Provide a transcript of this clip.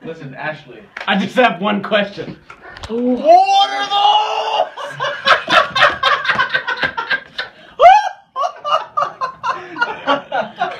Listen, Ashley. I just have one question. What are those?